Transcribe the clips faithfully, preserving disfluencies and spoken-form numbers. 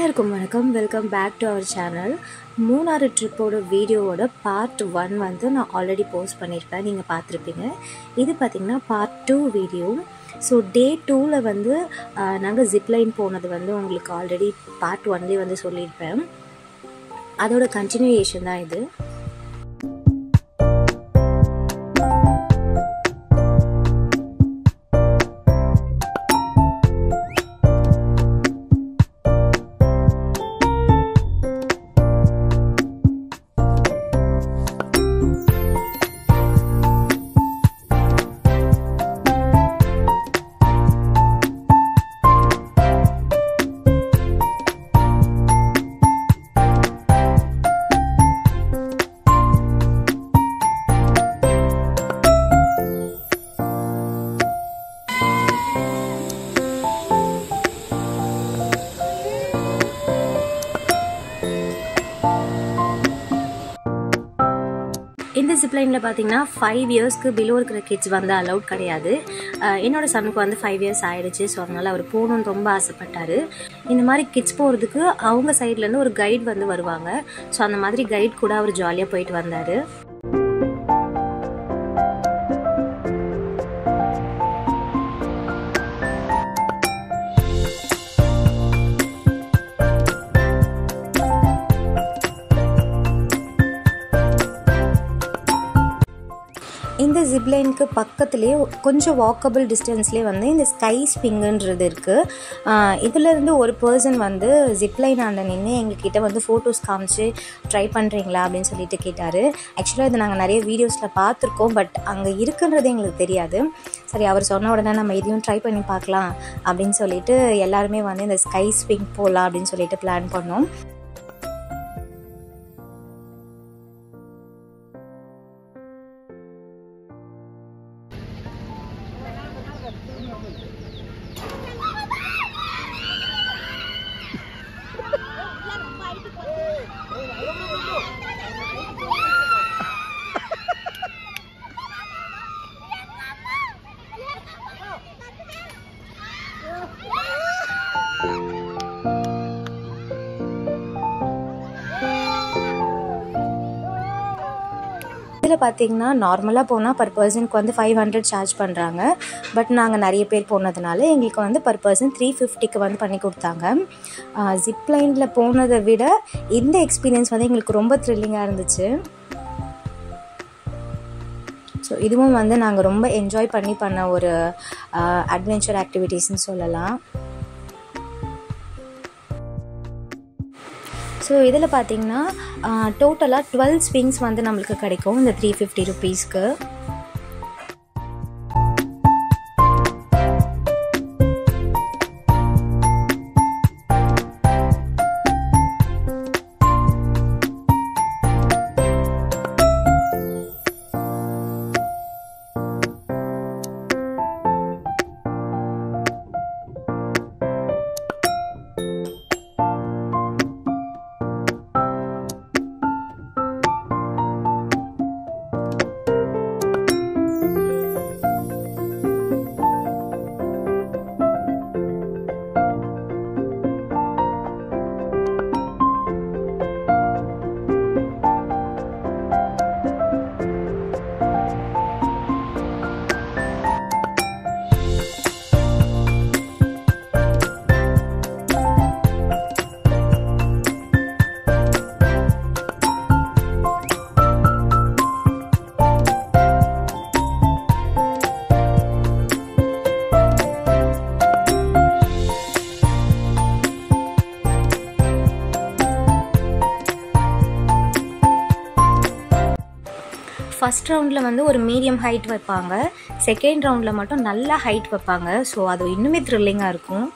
எல்லாருக்கும் வணக்கம். Welcome back to our channel. Munnar ட்ரிப்போட வீடியோவோட பார்ட் ஒன் வந்து நான் ஆல்ரெடி போஸ்ட் பண்ணியிருப்பேன், நீங்கள் பார்த்துருப்பீங்க. இது பார்த்திங்கன்னா part two video. So day டூவில் வந்து நாங்கள் ஜிப்லைன் போனது வந்து உங்களுக்கு ஆல்ரெடி பார்ட் ஒன்லேயே வந்து சொல்லியிருப்பேன். அதோட கண்டினியூஷன் தான் இது. இந்த ஜிப்லைனில் பார்த்தீங்கன்னா ஃபைவ் இயர்ஸ்க்கு பிலோ இருக்கிற கிட்ஸ் வந்து அலவுட் கிடையாது. என்னோட சனுக்கு வந்து ஃபைவ் இயர்ஸ் ஆயிடுச்சு. ஸோ அதனால் அவர் போகணுன்னு ரொம்ப ஆசைப்பட்டார். இந்த மாதிரி கிட்ஸ் போகிறதுக்கு அவங்க சைட்லேருந்து ஒரு கைட் வந்து வருவாங்க. ஸோ அந்த மாதிரி கைட் கூட அவர் ஜாலியாக போயிட்டு வந்தார். இந்த ஜிப்லைனுக்கு பக்கத்துலேயே கொஞ்சம் வாக்கபிள் டிஸ்டன்ஸ்லேயே வந்து இந்த ஸ்கை ஸ்விங்குன்றது இருக்குது. இதிலேருந்து ஒரு பர்சன் வந்து ஜிப்லைன் ஆண்ட நின்று எங்ககிட்ட வந்து ஃபோட்டோஸ் காமிச்சு ட்ரை பண்ணுறீங்களா அப்படின்னு சொல்லிட்டு கேட்டார். ஆக்சுவலாக இது நாங்கள் நிறைய வீடியோஸில் பார்த்துருக்கோம், பட் அங்கே இருக்குன்றது எங்களுக்கு தெரியாது. சரி, அவர் சொன்ன உடனே நம்ம இதையும் ட்ரை பண்ணி பார்க்கலாம் அப்படின்னு சொல்லிட்டு எல்லாருமே வந்து இந்த ஸ்கை ஸ்விங் போகலாம் அப்படின்னு சொல்லிட்டு பிளான் பண்ணோம். இதில் பார்த்தீங்கன்னா நார்மலாக போனால் பர் பர்சனுக்கு வந்து ஃபைவ் ஹண்ட்ரட் சார்ஜ் பண்ணுறாங்க. பட் நாங்கள் நிறைய பேர் போனதுனால எங்களுக்கு வந்து பர் பர்சன் த்ரீ ஃபிஃப்டிக்கு வந்து பண்ணி கொடுத்தாங்க. ஜிப்லைனில் போனதை விட இந்த எக்ஸ்பீரியன்ஸ் வந்து எங்களுக்கு ரொம்ப த்ரில்லிங்காக இருந்துச்சு. ஸோ இதுவும் வந்து நாங்கள் ரொம்ப என்ஜாய் பண்ணி பண்ண ஒரு அட்வென்ச்சர் ஆக்டிவிட்டீஸ்ன்னு சொல்லலாம். ஸோ இதில் பார்த்தீங்கன்னா டோட்டலாக டுவெல் ஸ்விங்ஸ் வந்து நம்மளுக்கு கிடைக்கும் இந்த த்ரீ ஃபிஃப்டி ருபீஸ்க்கு. ஃபஸ்ட் ரவுண்டில் வந்து ஒரு மீடியம் ஹைட் வைப்பாங்க, செகண்ட் ரவுண்டில் மட்டும் நல்ல ஹைட் வைப்பாங்க. ஸோ அது இன்னுமே த்ரில்லிங்காக இருக்கும்.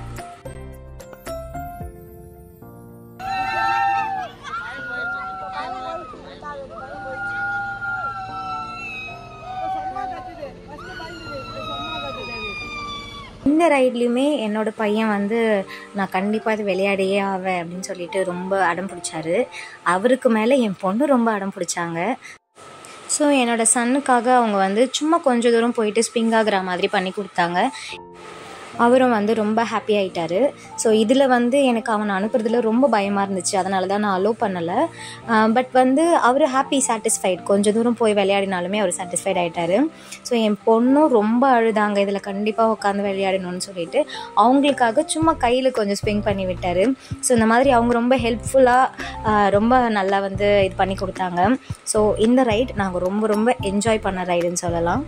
இந்த ரைட்லேயுமே என்னோடய பையன் வந்து நான் கண்டிப்பாக இது விளையாடியே ஆவேன் அப்படின்னு சொல்லிட்டு ரொம்ப அடம் பிடிச்சாரு. அவருக்கு மேலே என் பொண்ணு ரொம்ப அடம் பிடிச்சாங்க. ஸோ என்னோடய சன்னுக்காக அவங்க வந்து சும்மா கொஞ்சம் தூரம் போயிட்டு ஸ்விங் ஆகிற மாதிரி பண்ணி கொடுத்தாங்க. அவரும் வந்து ரொம்ப ஹாப்பி ஆகிட்டார். ஸோ இதில் வந்து எனக்கு அவனை அனுப்புறதுல ரொம்ப பயமாக இருந்துச்சு, அதனால தான் நான் அலோவ் பண்ணலை. பட் வந்து அவர் ஹாப்பி, சாட்டிஸ்ஃபைட். கொஞ்சம் தூரம் போய் விளையாடினாலுமே அவர் சாட்டிஸ்ஃபைட் ஆகிட்டார். ஸோ என் பொண்ணும் ரொம்ப அழுதாங்க, இதில் கண்டிப்பாக உட்காந்து விளையாடணும்னு சொல்லிட்டு அவங்களுக்காக சும்மா கையில் கொஞ்சம் ஸ்விங் பண்ணி விட்டார். ஸோ இந்த மாதிரி அவங்க ரொம்ப ஹெல்ப்ஃபுல்லாக ரொம்ப நல்லா வந்து இது பண்ணி கொடுத்தாங்க. ஸோ இந்த ரைட் நாங்கள் ரொம்ப ரொம்ப என்ஜாய் பண்ண ரைடுன்னு சொல்லலாம்.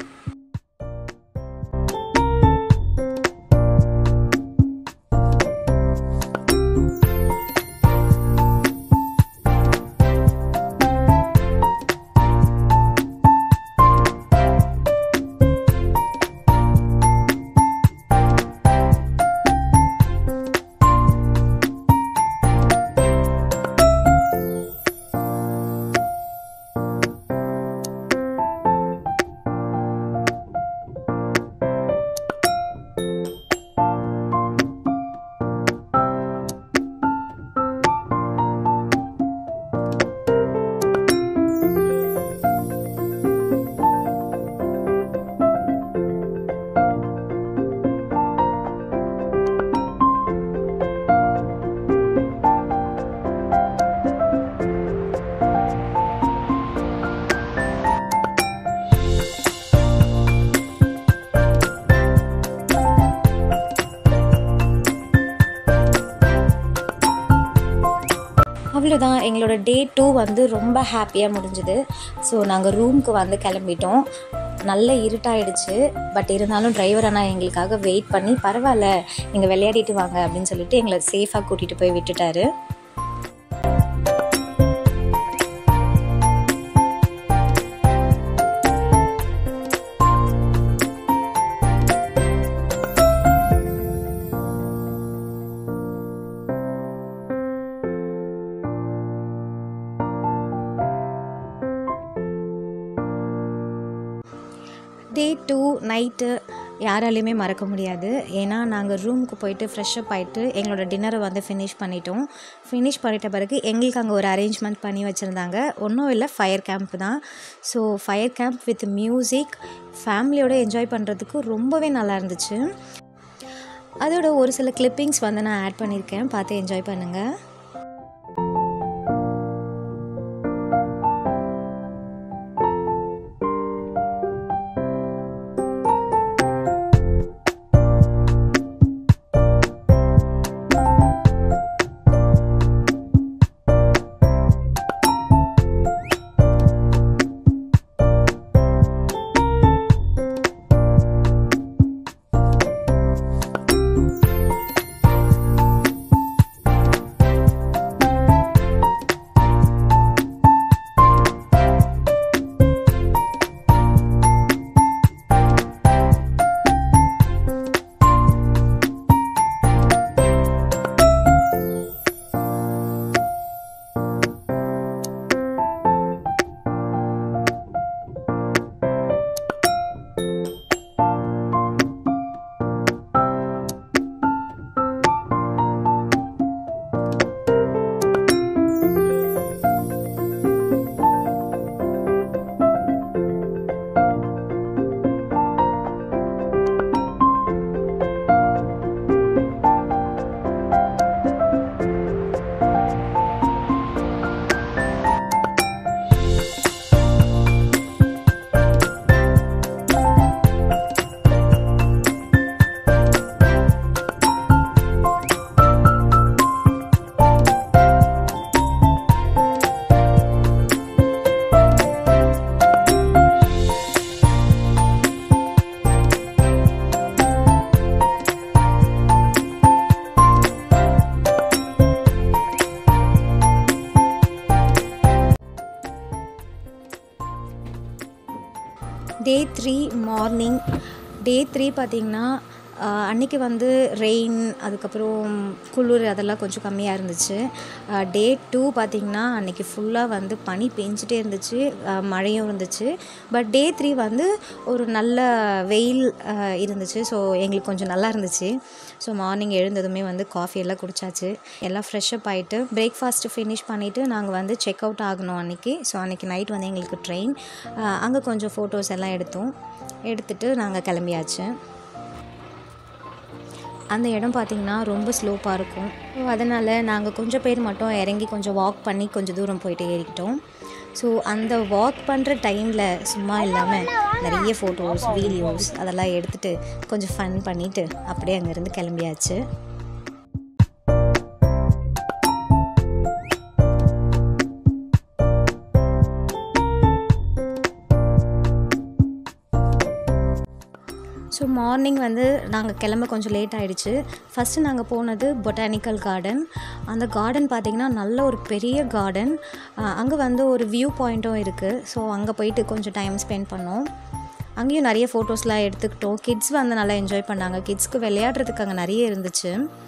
அவ்வளோதான், எங்களோட டே டூ வந்து ரொம்ப ஹாப்பியாக முடிஞ்சுது. ஸோ நாங்கள் ரூமுக்கு வந்து கிளம்பிட்டோம். நல்ல இருட்டாயிடுச்சு. பட் இருந்தாலும் டிரைவர் அண்ணா எங்களுக்காக வெயிட் பண்ணி, பரவாயில்ல நீங்கள் விளையாடிட்டு வாங்க அப்படின்னு சொல்லிட்டு எங்களை சேஃபாக கூட்டிகிட்டு போய் விட்டுட்டாரு. டே டூ நைட்டு யாராலையுமே மறக்க முடியாது. ஏன்னா நாங்கள் ரூமுக்கு போயிட்டு ஃப்ரெஷ்அப் ஆகிட்டு எங்களோட டின்னரை வந்து ஃபினிஷ் பண்ணிட்டோம். ஃபினிஷ் பண்ணிட்ட பிறகு எங்களுக்கு அங்கே ஒரு அரேஞ்ச்மெண்ட் பண்ணி வச்சுருந்தாங்க. ஒன்றும் இல்லை, ஃபயர் கேம்ப் தான். So fire camp with music ஃபேமிலியோடு என்ஜாய் பண்ணுறதுக்கு ரொம்பவே நல்லா இருந்துச்சு. அதோட ஒரு சில கிளிப்பிங்ஸ் வந்து நான் ஆட் பண்ணியிருக்கேன், பார்த்து என்ஜாய் பண்ணுங்கள். Day three morning. Day three பார்த்திங்கன்னா அன்றைக்கி வந்து ரெயின், அதுக்கப்புறம் குளிர் அதெல்லாம் கொஞ்சம் கம்மியாக இருந்துச்சு. டே டூ பார்த்திங்கன்னா அன்றைக்கி ஃபுல்லாக வந்து பனி பெஞ்சிட்டே இருந்துச்சு, மழையும் இருந்துச்சு. பட் டே த்ரீ வந்து ஒரு நல்ல வெயில் இருந்துச்சு. ஸோ எங்களுக்கு கொஞ்சம் நல்லா இருந்துச்சு. ஸோ மார்னிங் எழுந்ததுமே வந்து காஃபி எல்லாம் குடித்தாச்சு. எல்லாம் ஃப்ரெஷ்அப் ஆகிட்டு பிரேக்ஃபாஸ்ட்டு ஃபினிஷ் பண்ணிவிட்டு நாங்கள் வந்து செக் அவுட் ஆகணும் அன்றைக்கி. ஸோ அன்றைக்கி நைட் வந்து எங்களுக்கு ட்ரெயின். அங்கே கொஞ்சம் ஃபோட்டோஸ் எல்லாம் எடுத்தோம். எடுத்துகிட்டு நாங்கள் கிளம்பியாச்சு. அந்த இடம் பார்த்திங்கன்னா ரொம்ப ஸ்லோப்பாக இருக்கும். ஸோ அதனால் நாங்கள் கொஞ்சம் பேர் மட்டும் இறங்கி கொஞ்சம் வாக் பண்ணி கொஞ்சம் தூரம் போயிட்டு ஏறிக்கிட்டோம். ஸோ அந்த வாக் பண்ணுற டைமில் சும்மா இல்லாமல் நிறைய ஃபோட்டோஸ் வீடியோஸ் அதெல்லாம் எடுத்துகிட்டு கொஞ்சம் ஃபன் பண்ணிவிட்டு அப்படியே அங்கேருந்து கிளம்பியாச்சு. ஸோ மார்னிங் வந்து நாங்கள் கிளம்ப கொஞ்சம் லேட் ஆகிடுச்சு. ஃபஸ்ட்டு நாங்கள் போனது பொட்டானிக்கல் கார்டன். அந்த கார்டன் பார்த்திங்கன்னா நல்ல ஒரு பெரிய கார்டன். அங்கே வந்து ஒரு வியூ பாயிண்ட்டும் இருக்குது. ஸோ அங்கே போயிட்டு கொஞ்சம் டைம் ஸ்பெண்ட் பண்ணோம். அங்கேயும் நிறைய ஃபோட்டோஸ்லாம் எடுத்துக்கிட்டோம். கிட்ஸ் வந்து நல்லா என்ஜாய் பண்ணாங்க. கிட்ஸ்க்கு விளையாடுறதுக்கு அங்கே நிறைய இருந்துச்சு.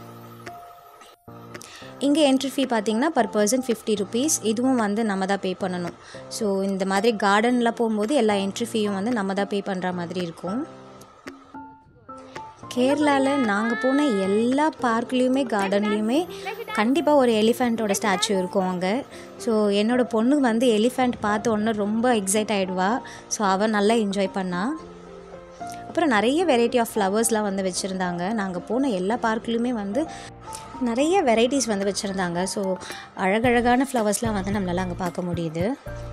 இங்கே என்ட்ரி ஃபீ பார்த்திங்கன்னா பர் பர்சன் ஃபிஃப்டி ருபீஸ். இதுவும் வந்து நம்ம தான் பே பண்ணணும். ஸோ இந்த மாதிரி கார்டனில் போகும்போது எல்லா என்ட்ரி ஃபீயும் வந்து நம்ம தான் பே பண்ணுற மாதிரி இருக்கும். கேரளாவில் நாங்கள் போன எல்லா பார்க்லேயுமே கார்டன்லேயுமே கண்டிப்பாக ஒரு எலிஃபெண்ட்டோட ஸ்டாச்சு இருக்கும் அங்கே. ஸோ என்னோடய பொண்ணு வந்து எலிஃபெண்ட் பார்த்த உடனே ரொம்ப எக்ஸைட் ஆகிடுவா. ஸோ அவள் நல்லா என்ஜாய் பண்ணா. அப்புறம் நிறைய வெரைட்டி ஆஃப் ஃப்ளவர்ஸ்லாம் வந்து வச்சுருந்தாங்க. நாங்கள் போன எல்லா பார்க்லேயுமே வந்து நிறைய வெரைட்டிஸ் வந்து வச்சுருந்தாங்க. ஸோ அழகழகான ஃப்ளவர்ஸ்லாம் வந்து நம்மளால் அங்கே பார்க்க முடியுது.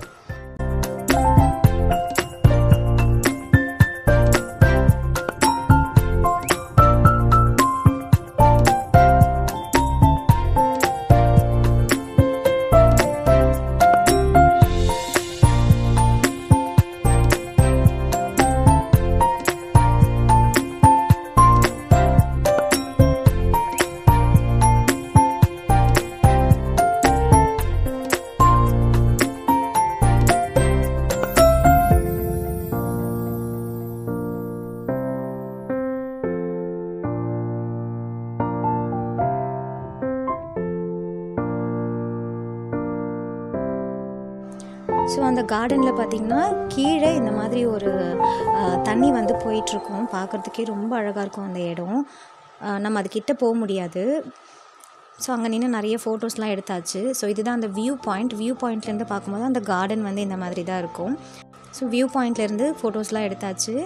ஸோ அந்த கார்டனில் பார்த்திங்கன்னா கீழே இந்த மாதிரி ஒரு தண்ணி வந்து போயிட்டுருக்கும். பார்க்குறதுக்கே ரொம்ப அழகாக இருக்கும் அந்த இடம். நம்ம அதுக்கிட்ட போக முடியாது. ஸோ அங்கே நின்று நிறைய ஃபோட்டோஸ்லாம் எடுத்தாச்சு. ஸோ இதுதான் அந்த வியூ பாயிண்ட். வியூ பாயிண்ட்லேருந்து பார்க்கும்போது அந்த கார்டன் வந்து இந்த மாதிரி தான் இருக்கும். ஸோ வியூ பாயிண்ட்லேருந்து ஃபோட்டோஸ்லாம் எடுத்தாச்சு.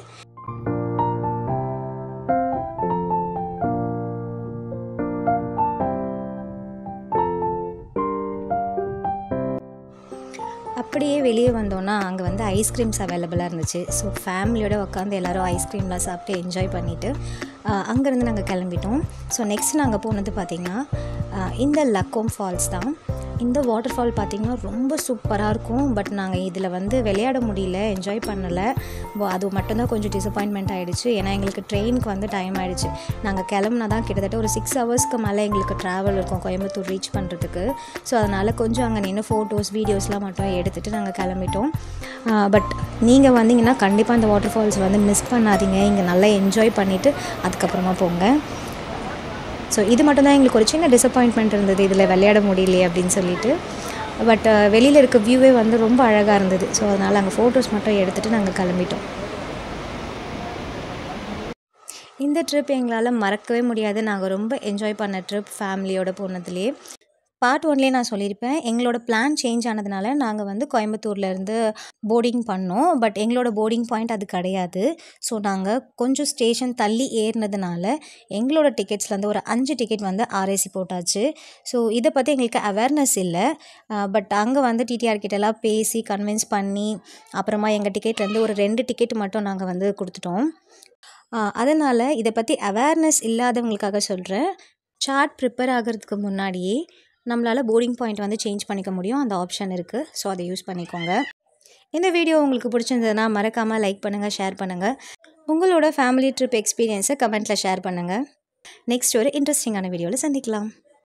அப்படியே வெளியே வந்தோன்னா அங்கே வந்து ஐஸ்கிரீம்ஸ் அவைலபிளாக இருந்துச்சு. ஸோ ஃபேமிலியோடு உட்காந்து எல்லோரும் ஐஸ்கிரீம்லாம் சாப்பிட்டு என்ஜாய் பண்ணிவிட்டு அங்கேருந்து நாங்கள் கிளம்பிட்டோம். ஸோ நெக்ஸ்ட் நாங்கள் போனது பார்த்திங்கன்னா இந்த லக்கோம் ஃபால்ஸ் தான். இந்த வாட்டர் ஃபால் பார்த்திங்கன்னா ரொம்ப சூப்பராக இருக்கும். பட் நாங்கள் இதில் வந்து விளையாட முடியல, என்ஜாய் பண்ணலை. அது மட்டும்தான் கொஞ்சம் டிசப்பாயின்மெண்ட் ஆகிடுச்சு. ஏன்னா எங்களுக்கு ட்ரெயினுக்கு வந்து டைம் ஆகிடுச்சு. நாங்கள் கிளம்புனா தான் கிட்டத்தட்ட ஒரு சிக்ஸ் ஹவர்ஸ்க்கு மேலே எங்களுக்கு ட்ராவல் இருக்கும் கோயம்புத்தூர் ரீச் பண்ணுறதுக்கு. ஸோ அதனால் கொஞ்சம் அங்கே நின்று ஃபோட்டோஸ் வீடியோஸ்லாம் மட்டும் எடுத்துகிட்டு நாங்கள் கிளம்பிட்டோம். பட் நீங்கள் வந்தீங்கன்னா கண்டிப்பாக இந்த வாட்டர் ஃபால்ஸ் வந்து மிஸ் பண்ணாதீங்க. இங்கே நல்லா என்ஜாய் பண்ணிவிட்டு அதுக்கப்புறமா போங்க. ஸோ இது மட்டும் தான் எங்களுக்கு ஒரு சின்ன டிசப்பாயின்ட்மெண்ட் இருந்தது, இதில் விளையாட முடியலையே அப்படின்னு சொல்லிட்டு. பட் வெளியில் இருக்க வியூவே வந்து ரொம்ப அழகாக இருந்தது. ஸோ அதனால் அங்கே ஃபோட்டோஸ் மட்டும் எடுத்துகிட்டு நாங்கள் கிளம்பிட்டோம். இந்த ட்ரிப் எங்களால் மறக்கவே முடியாது. நாங்கள் ரொம்ப என்ஜாய் பண்ண ட்ரிப் ஃபேமிலியோடு போனதுலேயே. பார்ட் ஒன்லேயே நான் சொல்லியிருப்பேன், எங்களோட பிளான் சேஞ்ச் ஆனதுனால நாங்கள் வந்து கோயம்புத்தூர்லேருந்து போர்டிங் பண்ணோம். பட் எங்களோட போர்டிங் பாயிண்ட் அது கிடையாது. ஸோ நாங்கள் கொஞ்சம் ஸ்டேஷன் தள்ளி ஏறினதுனால எங்களோட டிக்கெட்ஸ்லேருந்து ஒரு அஞ்சு டிக்கெட் வந்து ஆர்ஏசி போட்டாச்சு. ஸோ இதை பற்றி எங்களுக்கு அவேர்னஸ் இல்லை. பட் அங்கே வந்து டிடிஆர் கிட்டலாம் பேசி கன்வின்ஸ் பண்ணி அப்புறமா எங்கள் டிக்கெட்லேருந்து ஒரு ரெண்டு டிக்கெட் மட்டும் நாங்கள் வந்து கொடுத்துட்டோம். அதனால் இதை பற்றி அவேர்னஸ் இல்லாதவங்களுக்காக சொல்கிறேன். சார்ட் ப்ரிப்பேர் ஆகிறதுக்கு முன்னாடியே நம்மளால் போர்டிங் பாயிண்ட் வந்து சேஞ்ச் பண்ணிக்க முடியும். அந்த ஆப்ஷன் இருக்குது. ஸோ அதை யூஸ் பண்ணிக்கோங்க. இந்த வீடியோ உங்களுக்கு பிடிச்சிருந்ததுன்னா மறக்காமல் லைக் பண்ணுங்கள், ஷேர் பண்ணுங்கள். உங்களோட ஃபேமிலி ட்ரிப் எக்ஸ்பீரியன்ஸை கமெண்ட்டில் ஷேர் பண்ணுங்கள். நெக்ஸ்ட் ஒரு இன்ட்ரெஸ்டிங்கான வீடியோவில் சந்திக்கலாம்.